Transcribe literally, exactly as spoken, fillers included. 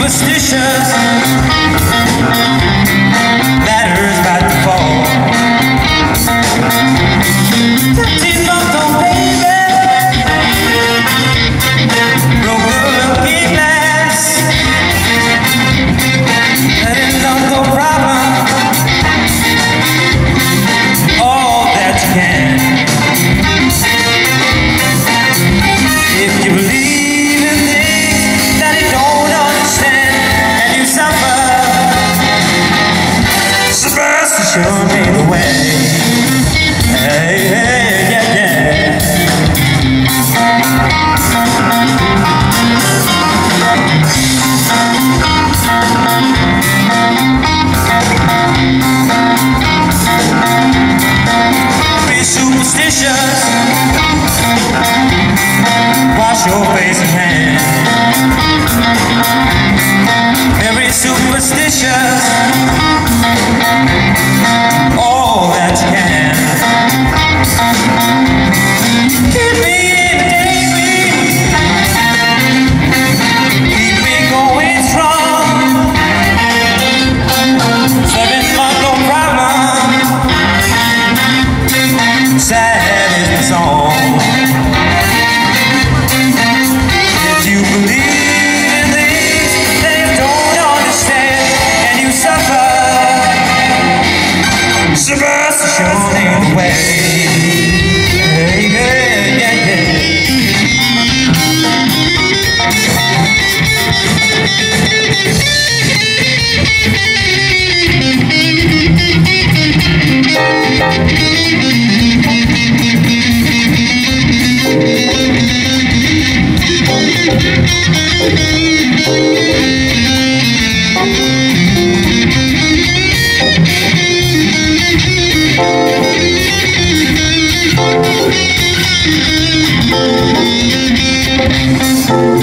superstitious. Ladder's about to fall. Thirteen month old baby broke a looking glass. That is not no problem. All that you can. If you believe in things that you don't understand and you suffer, superstition made the way. Hey, hey, yeah, yeah. Be superstitious. Wash your face and hands. Very superstitious. All that you can. Keep me entertained. Keep me going strong. Seven months no problem. Sad is the song. You believe in things that you don't understand and you suffer. Superstition ain't the way. Hey, yeah, yeah, yeah. Thank you.